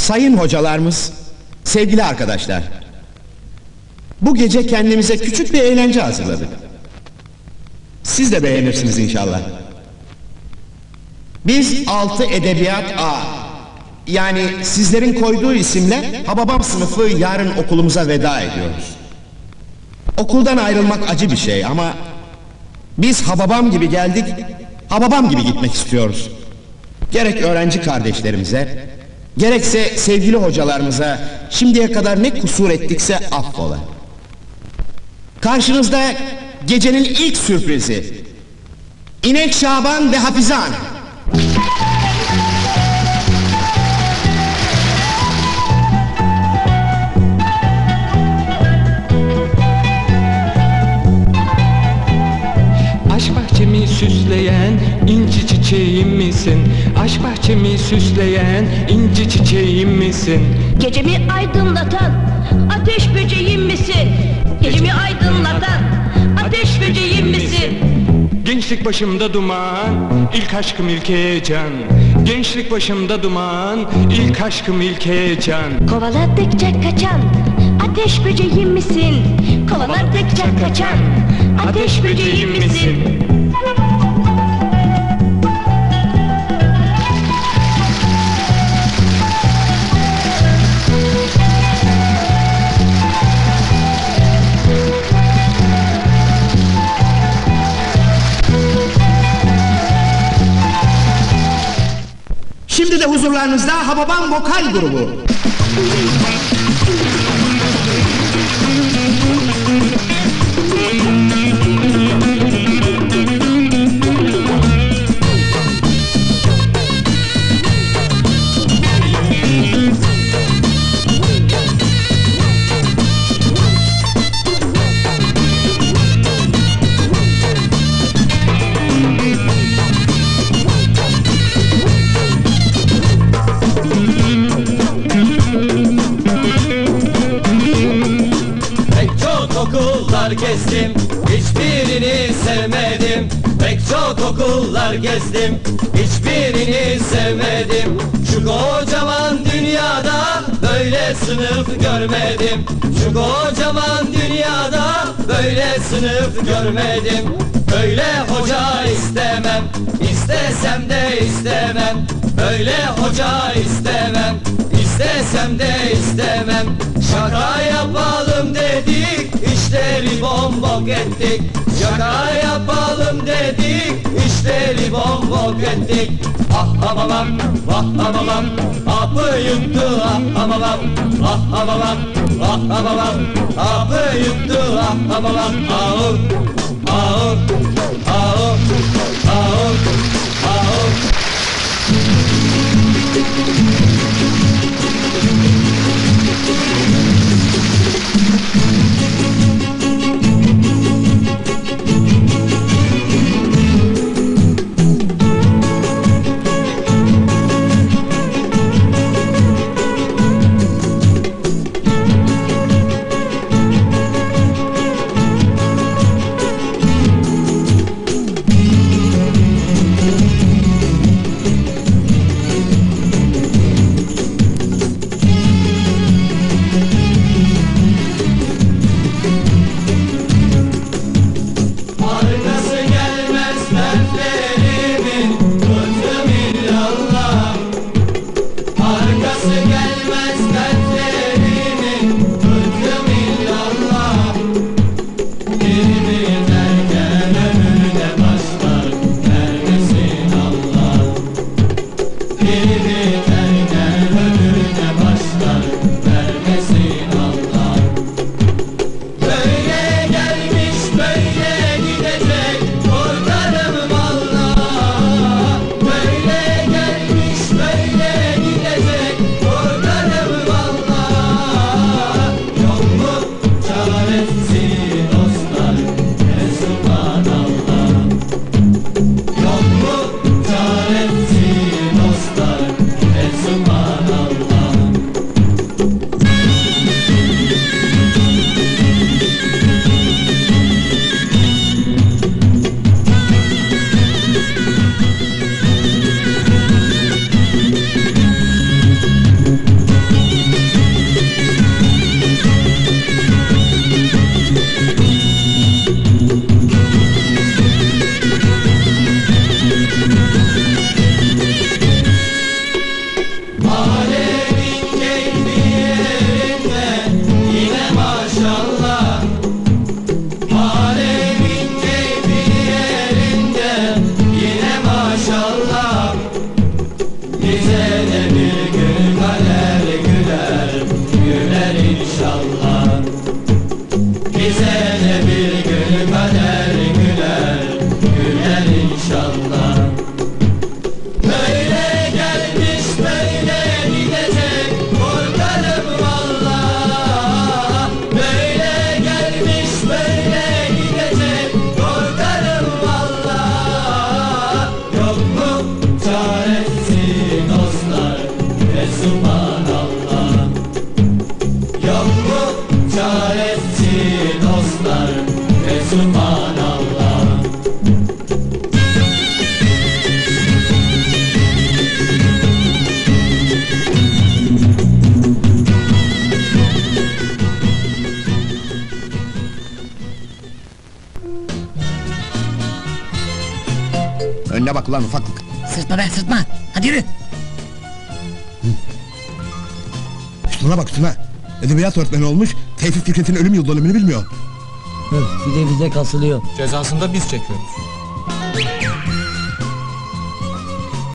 Sayın hocalarımız, sevgili arkadaşlar, bu gece kendimize küçük bir eğlence hazırladık. Siz de beğenirsiniz inşallah. Biz 6 Edebiyat A, yani sizlerin koyduğu isimle Hababam sınıfı yarın okulumuza veda ediyoruz. Okuldan ayrılmak acı bir şey ama biz Hababam gibi geldik, Hababam gibi gitmek istiyoruz. Gerek öğrenci kardeşlerimize, gerekse sevgili hocalarımıza şimdiye kadar ne kusur ettikse affola. Karşınızda gecenin ilk sürprizi, İnek Şaban ve Hafizane. Aşk bahçemi süsleyen inci çiçeğim misin? Aşk bahçemi süsleyen inci çiçeğim misin? Gecemi aydınlatan ateş böceğim misin? Gecemi aydınlatan ateş böceğim misin? Gençlik başımda duman, ilk aşkım ilk heyecan. Gençlik başımda duman, ilk aşkım ilk heyecan. Kovaladıkça kaçan ateş böceğim misin? Kovaladıkça kaçan ateş böceğim misin? Şimdi de huzurlarınızda Hababam Vokal Grubu. Gezdim, hiçbirini sevmedim. Pek çok okullar gezdim, hiçbirini sevmedim. Şu kocaman dünyada böyle sınıf görmedim. Şu kocaman dünyada böyle sınıf görmedim. Böyle hoca istemem, istesem de istemem. Böyle hoca istemem, istesem de istemem. Şaka yapalım dedik, işleri bombok ettik. Şaka yapalım dedik, işleri bombok ettik. Ah hamamam, vah hamamam, hapı yuttu ah hamamam. Ah hamamam, vah hamamam, hapı yuttu ah hamamam. Ağır, ağır, ağır, ağır, ağır. Önüne bak ulan ufaklık. Sırtma be sırtma. Hadi yürü. Üstüne bak üstüne. Edebiyat öğretmeni olmuş, Tevfik Fikret'in ölüm yıl dönümünü bilmiyor. Bir de bize kasılıyor. Cezasını da biz çekiyoruz.